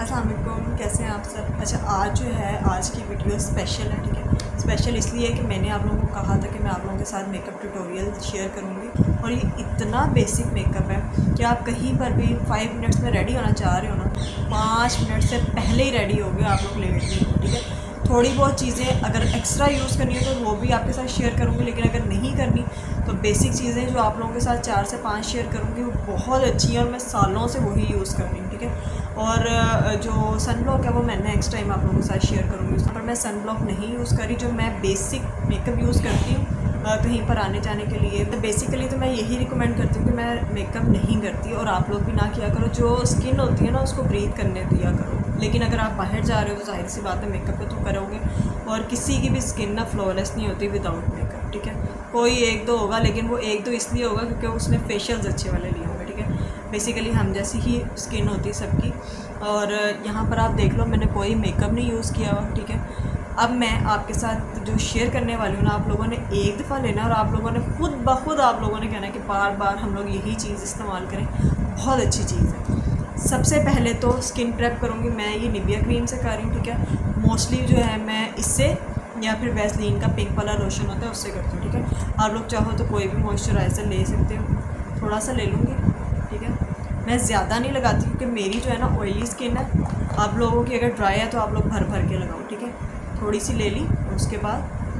अस्सलाम वालेकुम, कैसे हैं आप सब। अच्छा, आज जो है आज की वीडियो स्पेशल है, ठीक है। स्पेशल इसलिए कि मैंने आप लोगों को कहा था कि मैं आप लोगों के साथ मेकअप ट्यूटोरियल शेयर करूंगी और ये इतना बेसिक मेकअप है कि आप कहीं पर भी 5 मिनट्स में रेडी होना चाह रहे हो ना, 5 मिनट से पहले ही रेडी हो गए, आप लोग लेट नहीं हो, ठीक है। थोड़ी बहुत चीज़ें अगर एक्स्ट्रा यूज़ करनी है तो वो भी आपके साथ शेयर करूँगी, लेकिन अगर नहीं करनी तो बेसिक चीज़ें जो आप लोगों के साथ 4 से 5 शेयर करूँगी वो बहुत अच्छी है और मैं सालों से वही यूज़ कर रही हूँ, ठीक है। और जो सन ब्लॉक है वो मैं नेक्स्ट टाइम आप लोगों के साथ शेयर करूँगी। उस पर मैं सन ब्लॉक नहीं यूज़ करी, जो मैं बेसिक मेकअप यूज़ करती हूँ कहीं पर आने जाने के लिए। तो बेसिकली तो मैं यही रिकमेंड करती हूँ कि मैं मेकअप नहीं करती और आप लोग भी ना किया करो। जो स्किन होती है ना उसको ब्रीथ करने दिया करो, लेकिन अगर आप बाहर जा रहे हो तो जाहिर सी बात है मेकअप तो करोगे। और किसी की भी स्किन ना फ्लॉलेस नहीं होती विदाउट मेकअप, ठीक है। कोई एक दो होगा, लेकिन वो एक दो इसलिए होगा क्योंकि उसने फेशियल्स अच्छे वाले लिए होंगे, ठीक है। बेसिकली हम जैसी ही स्किन होती है सबकी। और यहाँ पर आप देख लो मैंने कोई मेकअप नहीं यूज़ किया हुआ, ठीक है। अब मैं आपके साथ जो शेयर करने वाली हूँ ना, आप लोगों ने एक दफ़ा लेना और आप लोगों ने खुद ब खुद आप लोगों ने कहना है कि बार बार हम लोग यही चीज़ इस्तेमाल करें। बहुत अच्छी चीज़ है। सबसे पहले तो स्किन प्रेप करूँगी मैं, ये निविया क्रीम से कर रही हूँ, ठीक है। मोस्टली जो है मैं इससे या फिर वैसलीन का पिंक वाला लोशन होता है उससे करती हूँ, ठीक है। आप लोग चाहो तो कोई भी मॉइस्चराइज़र ले सकते हो, थोड़ा सा ले लूँगी, ठीक है। मैं ज़्यादा नहीं लगाती क्योंकि मेरी जो है ना ऑयली स्किन है। आप लोगों की अगर ड्राई है तो आप लोग भर भर के लगाओ, ठीक है। थोड़ी सी ले ली, उसके बाद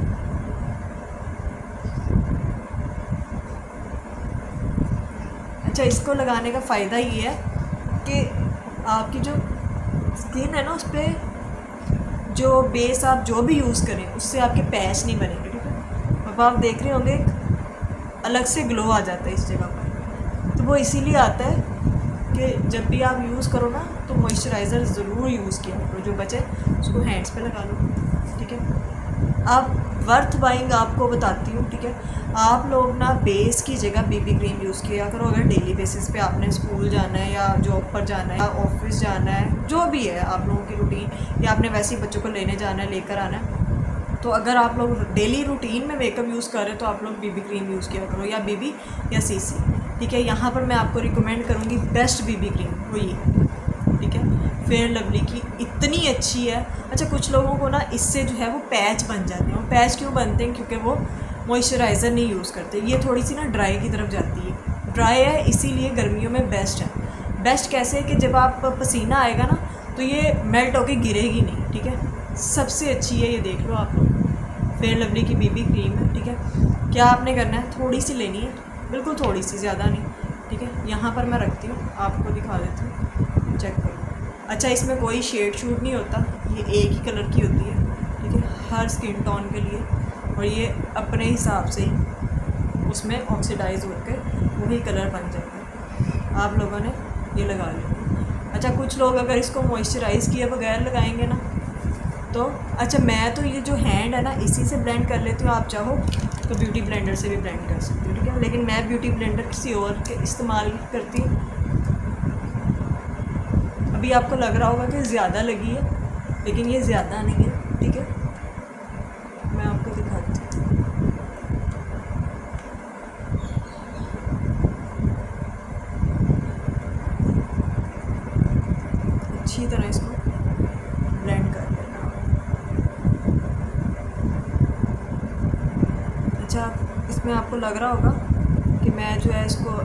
अच्छा, इसको लगाने का फ़ायदा ये है कि आपकी जो स्किन है ना उस पर जो बेस आप जो भी यूज़ करें उससे आपके पैच नहीं बनेंगे, ठीक है। अब आप देख रहे होंगे एक अलग से ग्लो आ जाता है इस जगह पर, तो वो इसीलिए आता है कि जब भी आप यूज़ करो ना तो मॉइस्चराइज़र ज़रूर यूज़ किया करो, जो बचे उसको हैंड्स पे लगा लो, ठीक है। अब वर्थ बाइंग आपको बताती हूँ, ठीक है। आप लोग ना बेस की जगह बीबी क्रीम यूज़ किया करो अगर डेली बेसिस पे आपने स्कूल जाना है या जॉब पर जाना है या ऑफिस जाना है, जो भी है आप लोगों की रूटीन, या आपने वैसे ही बच्चों को लेने जाना है लेकर आना है, तो अगर आप लोग डेली रूटीन में मेकअप यूज़ कर रहे हो तो आप लोग बीबी क्रीम यूज़ किया करो, या बीबी या सीसी, ठीक है। यहाँ पर मैं आपको रिकमेंड करूँगी बेस्ट बीबी क्रीम वही है, ठीक है। फेयर लवली की इतनी अच्छी है। अच्छा, कुछ लोगों को ना इससे जो है वो पैच बन जाते हैं। वो पैच क्यों बनते हैं? क्योंकि वो मॉइस्चराइज़र नहीं यूज़ करते। ये थोड़ी सी ना ड्राई की तरफ जाती है, ड्राई है इसीलिए गर्मियों में बेस्ट है। बेस्ट कैसे है कि जब आप पसीना आएगा ना तो ये मेल्ट होके गिरेगी नहीं, ठीक है। सबसे अच्छी है, ये देख लो आप लोग, फेयर लवली की बीबी क्रीम है, ठीक है। क्या आपने करना है, थोड़ी सी लेनी है, बिल्कुल थोड़ी सी, ज़्यादा नहीं, ठीक है। यहाँ पर मैं रखती हूँ, आपको दिखा देती हूँ, चेक करो। अच्छा, इसमें कोई शेड शूट नहीं होता, ये एक ही कलर की होती है, ठीक है, हर स्किन टोन के लिए। और ये अपने हिसाब से ही उसमें ऑक्सीडाइज होकर वही कलर बन जाता है। आप लोगों ने ये लगा लेना। अच्छा, कुछ लोग अगर इसको मॉइस्चराइज़ किए बगैर लगाएंगे ना तो अच्छा, मैं तो ये जो हैंड है ना इसी से ब्लेंड कर लेती हूँ। आप चाहो तो ब्यूटी ब्लेंडर से भी ब्लेंड कर सकती हूँ, ठीक है, लेकिन मैं ब्यूटी ब्लेंडर किसी और के इस्तेमाल करती हूँ। अभी आपको लग रहा होगा कि ज़्यादा लगी है, लेकिन ये ज़्यादा नहीं है, ठीक है। मैं आपको दिखाती हूँ। अच्छी तरह इसको ब्लेंड कर लेना। अच्छा, इसमें आपको लग रहा होगा कि मैं जो है इसको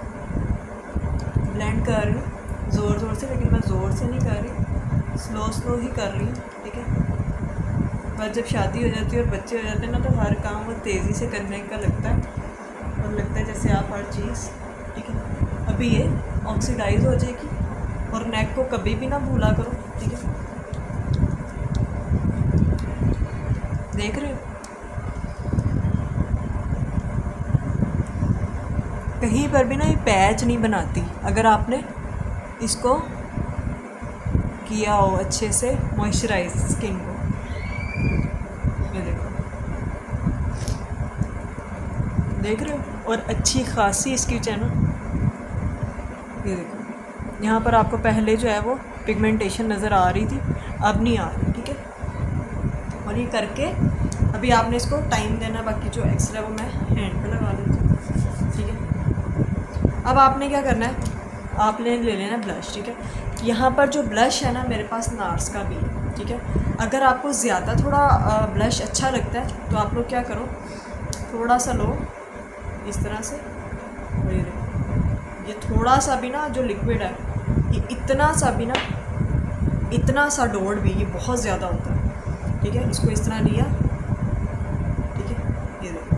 ब्लेंड कर रही हूँ ज़ोर ज़ोर से, लेकिन मैं ज़ोर से नहीं कर रही, स्लो स्लो ही कर रही हूँ, ठीक है। बस जब शादी हो जाती है और बच्चे हो जाते हैं ना तो हर काम वो तेज़ी से करने का लगता है और लगता है जैसे आप हर चीज़, ठीक है। अभी ये ऑक्सीडाइज हो जाएगी और नेक को कभी भी ना भूला करो, ठीक है। देख रहे हो, कहीं पर भी ना ये पैच नहीं बनाती अगर आपने इसको किया हो अच्छे से मॉइस्चराइज स्किन को। ये देखो, देख रहे हो, और अच्छी खासी इसकी चैनल, ये देखो यहाँ पर आपको पहले जो है वो पिगमेंटेशन नज़र आ रही थी, अब नहीं आ रही, ठीक है। और ये करके अभी आपने इसको टाइम देना, बाकी जो एक्स्ट्रा वो मैं हैंड पे लगा लेती हूँ, ठीक है। अब आपने क्या करना है, आपने ले लेना ब्लश, ठीक है। यहाँ पर जो ब्लश है ना मेरे पास नार्स का भी है, ठीक है। अगर आपको ज़्यादा थोड़ा ब्लश अच्छा लगता है तो आप लोग क्या करो, थोड़ा सा लो इस तरह से, और ये थोड़ा सा भी ना जो लिक्विड है, ये इतना सा भी ना, इतना सा डॉट भी, ये बहुत ज़्यादा होता है, ठीक है। इसको इस तरह लिया, ठीक है, ये देखो,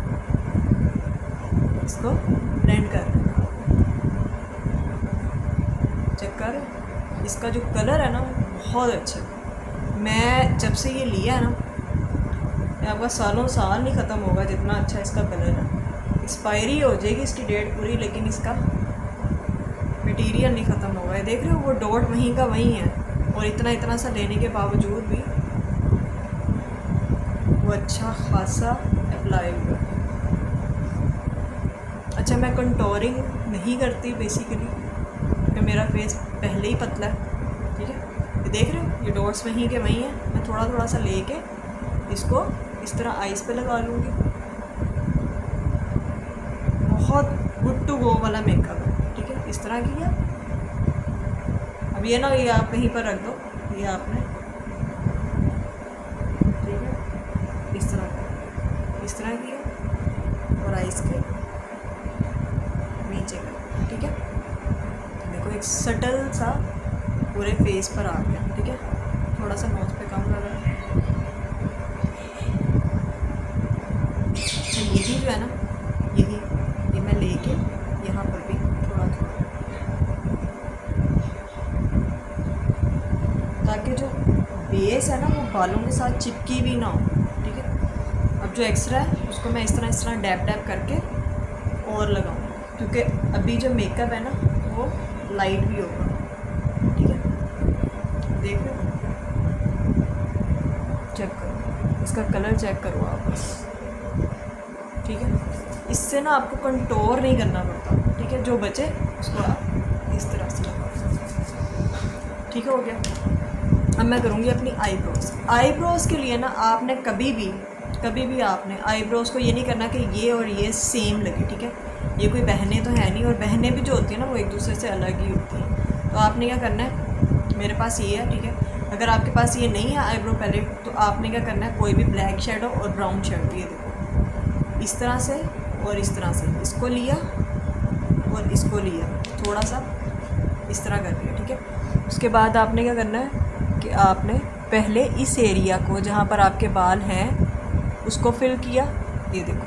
इसको ब्लेंड कर, चेक कर, इसका जो कलर है ना बहुत अच्छा है। मैं जब से ये लिया है ना, ये आपका सालों साल नहीं ख़त्म होगा जितना अच्छा इसका कलर है। एक्सपायरी हो जाएगी इसकी डेट पूरी, लेकिन इसका मटेरियल नहीं ख़त्म होगा। ये देख रहे हो वो डॉट वहीं का वहीं है, और इतना सा लेने के बावजूद भी वो अच्छा खासा अप्लाई हुआ। अच्छा, मैं कंटोरिंग नहीं करती बेसिकली क्योंकि मेरा फेस पहले ही पतला है, ठीक है। ये देख रहे हो ये डॉट्स वहीं के वहीं हैं। मैं थोड़ा सा लेके इसको इस तरह आइज़ पे लगा लूँगी। बहुत गुड टू गो वाला मेकअप है, ठीक है। इस तरह किया। अब ये ना, ये आप कहीं पर रख दो, ये आपने, ठीक है, इस तरह किया और आइज़ के नीचे का, ठीक है। देखो एक सटल सा पूरे फेस पर आ गया, ठीक है। थोड़ा सा नोज पे कम लगा। अच्छा, यही जो है ना, ये मैं लेके यहाँ पर भी थोड़ा ताकि जो बेस है ना वो बालों के साथ चिपकी भी ना हो, ठीक है। अब जो एक्स्ट्रा है उसको मैं इस तरह डैप करके और लगाऊँ, क्योंकि अभी जो मेकअप है ना वो लाइट भी होगा, ठीक है। देख लो, चेक करो, इसका कलर चेक करो आप बस, ठीक है। इससे ना आपको कंटोर नहीं करना पड़ता, ठीक है। जो बचे उसको आप इस तरह से लगाओ, ठीक हो गया। अब मैं करूँगी अपनी आईब्रोज़ के लिए ना आपने कभी भी आपने आईब्रोज़ को ये नहीं करना कि ये और ये सेम लगे, ठीक है। ये कोई बहनें तो है नहीं, और बहनें भी जो होती हैं ना वो एक दूसरे से अलग ही होती हैं। तो आपने क्या करना है, मेरे पास ये है, ठीक है। अगर आपके पास ये नहीं है आईब्रो पैलेट, तो आपने क्या करना है, कोई भी ब्लैक शेडो और ब्राउन शेडो, ये देखो इस तरह से और इस तरह से, इसको लिया और इसको लिया, थोड़ा सा इस तरह कर लिया, ठीक है। उसके बाद आपने क्या करना है कि आपने पहले इस एरिया को जहाँ पर आपके बाल हैं उसको फिल किया। ये देखो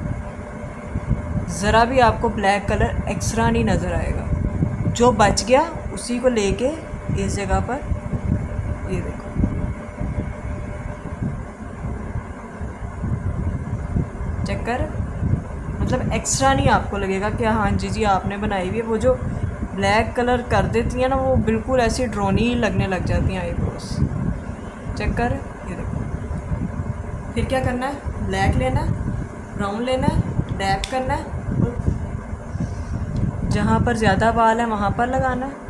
ज़रा भी आपको ब्लैक कलर एक्स्ट्रा नहीं नज़र आएगा। जो बच गया उसी को लेके इस जगह पर, ये देखो, चेक कर, मतलब एक्स्ट्रा नहीं आपको लगेगा कि हाँ जी आपने बनाई हुई है। वो जो ब्लैक कलर कर देती हैं ना वो बिल्कुल ऐसी ड्रोनी लगने लग जाती हैं आईब्रोज। चेक कर, ये देखो। फिर क्या करना है, ब्लैक लेना है, ब्राउन लेना है, डैप करना है, जहाँ पर ज़्यादा बाल है वहाँ पर लगाना है,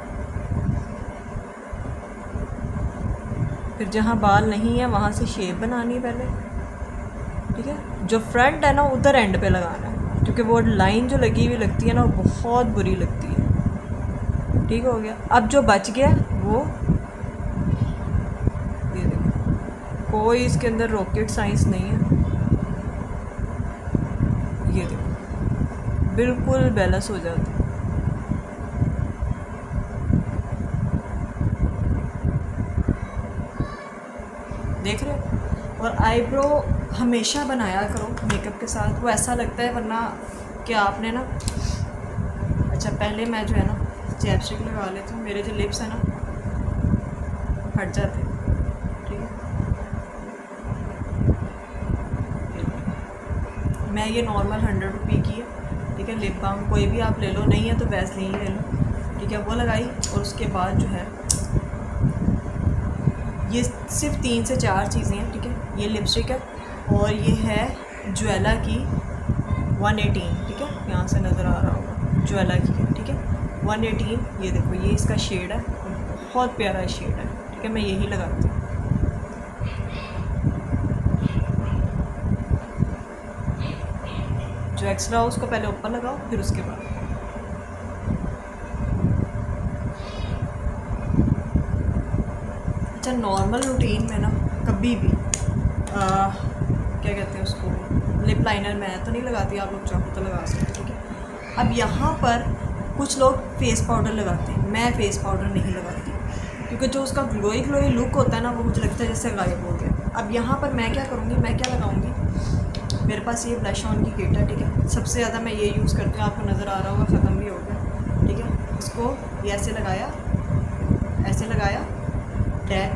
फिर जहाँ बाल नहीं है वहाँ से शेप बनानी है पहले, ठीक है। जो फ्रंट है ना उधर एंड पे लगाना है, क्योंकि वो लाइन जो लगी हुई लगती है ना वो बहुत बुरी लगती है, ठीक हो गया। अब जो बच गया वो, ये देखो, कोई इसके अंदर रॉकेट साइंस नहीं है, ये देखो बिल्कुल बैलेंस हो जाता है। देख रहे हो। और आईब्रो हमेशा बनाया करो मेकअप के साथ, वो ऐसा लगता है, वरना कि आपने ना, अच्छा पहले मैं जो है ना चैपस्टिक लगा लेती हूँ, मेरे जो लिप्स हैं ना फट जाते हैं, ठीक है। मैं ये नॉर्मल 100 रुपये की है, ठीक है, लिप बाम कोई भी आप ले लो, नहीं है तो वैसलीन ले लो, ठीक है, वो लगाई। और उसके बाद जो है ये सिर्फ 3 से 4 चीज़ें हैं, ठीक है। ये लिपस्टिक है और ये है ज्वेला की 118, ठीक है, यहाँ से नज़र आ रहा होगा, ज्वेला की है, ठीक है, 118। ये देखो ये इसका शेड है, बहुत प्यारा शेड है, ठीक है। मैं यही लगाती हूँ। जो एक्स्ट्रा हो उसको पहले ऊपर लगाओ, फिर उसके बाद अच्छा नॉर्मल रूटीन में ना कभी भी क्या कहते हैं उसको, लिप लाइनर मैं तो नहीं लगाती, आप लोग चाहो तो लगा सकते, ठीक है। अब यहाँ पर कुछ लोग फेस पाउडर लगाते हैं, मैं फेस पाउडर नहीं लगाती क्योंकि जो उसका ग्लोई ग्लोई लुक होता है ना वो मुझे लगता है जैसे गायब हो गया। अब यहाँ पर मैं क्या करूँगी, मैं क्या लगाऊँगी, मेरे पास ये ब्लश ऑन की किट है, ठीक है। सबसे ज़्यादा मैं ये यूज़ करती हूँ, आपको नज़र आ रहा होगा, ख़त्म भी हो गया, ठीक है। इसको ये ऐसे लगाया, डैब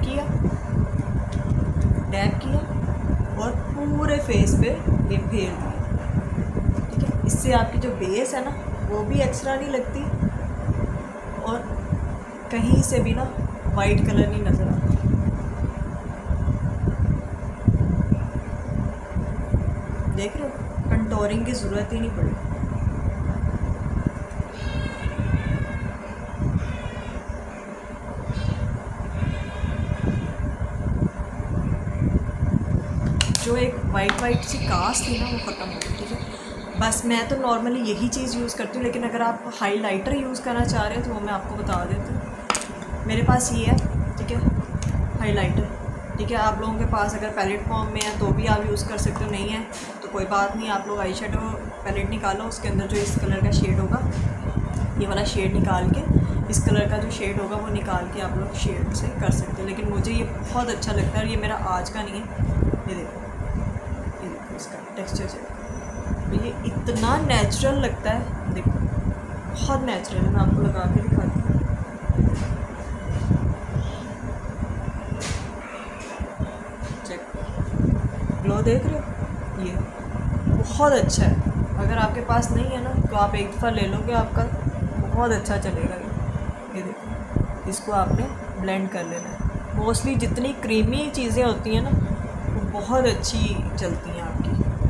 किया और पूरे फेस पे ये फेर दिया, ठीक है। इससे आपकी जो बेस है ना वो भी एक्स्ट्रा नहीं लगती और कहीं से भी ना वाइट कलर नहीं नज़र आता। देख रहे हो, कंटोरिंग की ज़रूरत ही नहीं पड़ी। जो एक वाइट सी कास्ट थी ना वो ख़त्म हो गई, ठीक है। बस मैं तो नॉर्मली यही चीज़ यूज़ करती हूँ, लेकिन अगर आप हाइलाइटर यूज़ करना चाह रहे हो तो वो मैं आपको बता देती हूँ। मेरे पास ये है, ठीक है, हाइलाइटर, ठीक है। आप लोगों के पास अगर पैलेट फॉर्म में है तो भी आप यूज़ कर सकते हो, नहीं है तो कोई बात नहीं, आप लोग आई शेडो पैलेट निकालो, उसके अंदर जो इस कलर का शेड होगा, ये वाला शेड निकाल के, इस कलर का जो शेड होगा वो निकाल के आप लोग शेड से कर सकते हो। लेकिन मुझे ये बहुत अच्छा लगता है और ये मेरा आज का नहीं है। ये देखो इसका टेक्सचर चेक, ये इतना नेचुरल लगता है, देखो बहुत नेचुरल है। मैं आपको लगा के दिखाती हूँ, चेक, ग्लो देख रहे हो, ये बहुत अच्छा है। अगर आपके पास नहीं है ना तो आप एक दफ़ा ले लोगे, आपका बहुत अच्छा चलेगा। ये देखो, इसको आपने ब्लेंड कर लेना है। मोस्टली जितनी क्रीमी चीज़ें होती हैं ना वो बहुत अच्छी चलती हैं आपकी,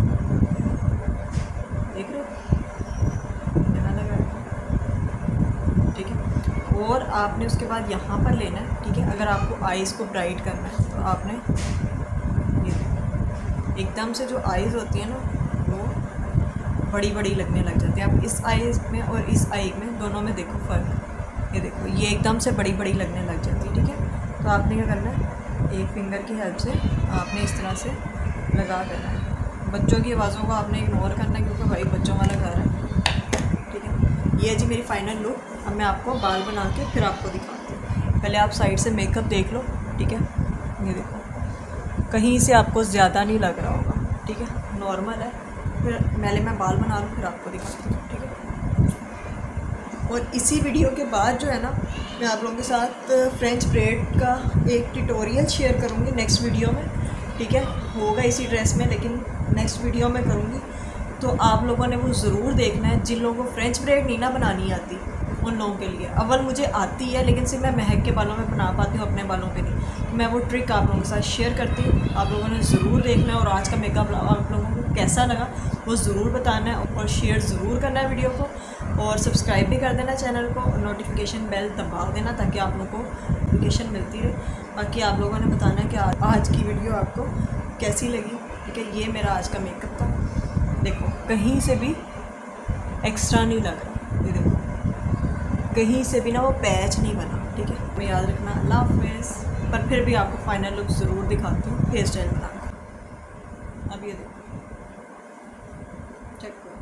देख रहे हो, लगा, ठीक है। और आपने उसके बाद यहाँ पर लेना है, ठीक है। अगर आपको आइज़ को ब्राइट करना है तो आपने ये एकदम से जो आइज़ होती है ना वो बड़ी बड़ी लगने लग जाती है। आप इस आइज़ में और इस आई में दोनों में देखो फ़र्क, ये देखो, ये एकदम से बड़ी बड़ी लगने लग जाती है, ठीक है। तो आपने क्या करना है, एक फिंगर की हेल्प से आपने इस तरह से लगा देना है। बच्चों की आवाज़ों को आपने इग्नोर करना है क्योंकि भाई बच्चों वाला घर है, ठीक है। ये जी मेरी फ़ाइनल लुक। अब मैं आपको बाल बना के फिर आपको दिखाती हूँ। पहले आप साइड से मेकअप देख लो, ठीक है। ये देखो, कहीं से आपको ज़्यादा नहीं लग रहा होगा, ठीक है, नॉर्मल है। फिर पहले मैं बाल बना लूँ फिर आपको दिखाती हूँ, ठीक है। और इसी वीडियो के बाद जो है ना मैं आप लोगों के साथ फ्रेंच ब्रेड का एक ट्यूटोरियल शेयर करूँगी नेक्स्ट वीडियो में, ठीक है। होगा इसी ड्रेस में, लेकिन नेक्स्ट वीडियो में करूँगी, तो आप लोगों ने वो ज़रूर देखना है। जिन लोगों को फ्रेंच ब्रेड नहीं ना बनानी आती उन लोगों के लिए, अव्वल मुझे आती है लेकिन सिर्फ मैं महक के बालों में बना पाती हूँ, अपने बालों पे नहीं। मैं वो ट्रिक आप लोगों के साथ शेयर करती हूँ, आप लोगों ने ज़रूर देखना है। और आज का मेकअप आप लोगों को कैसा लगा वो ज़रूर बताना है और शेयर ज़रूर करना है वीडियो को, और सब्सक्राइब भी कर देना चैनल को और नोटिफिकेशन बेल दबा देना ताकि आप लोगों को नोटिफिकेशन मिलती रहे। बाकी आप लोगों ने बताना है कि आज की वीडियो आपको कैसी लगी, ठीक है। ये मेरा आज का मेकअप था, देखो कहीं से भी एक्स्ट्रा नहीं लग रहा, ये देखो कहीं से भी ना वो पैच नहीं बना, ठीक है। मैं याद रखना, अल्लाह हाफ़िज़। पर फिर भी आपको फाइनल लुक ज़रूर दिखाती हूँ हेयर स्टाइल बना कर। अब ये देखो, चेक करो,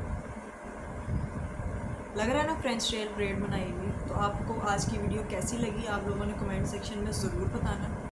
लग रहा है ना फ्रेंच स्टाइल ब्रेड बनाई हुई। तो आपको आज की वीडियो कैसी लगी आप लोगों ने कमेंट सेक्शन में ज़रूर बताना।